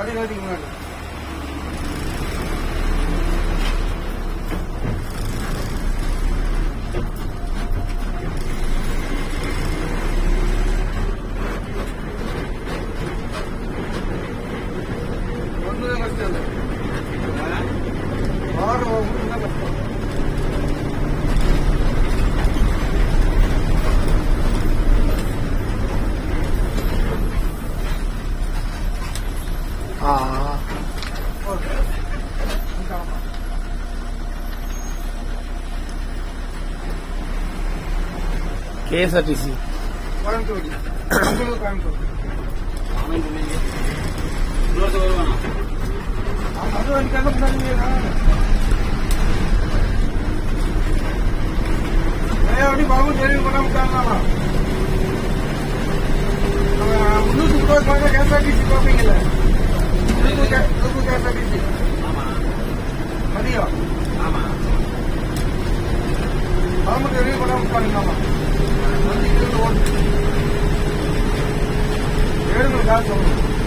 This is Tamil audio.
பதினேழுக்கு முன்னாடி ஒன்றுதான் கஷ்டம் இல்லை. வாரம் ஒன்றுதான் கஷ்டம். KSRTC கோயம்புத்தூர் கோயம்புத்தூர் அது வரைக்கும் முன்னாடி அப்படி பாபு டெலிவரி பண்ண விட்டாங்களா? முன்னூத்தி KSRTC பார்ப்பீங்கல்ல, KSRTC மதியம் பாபு டெலிவரி பண்ண விட்டாங்களாமா? ஏழுங்களுக்கு காசு சொல்லணும்.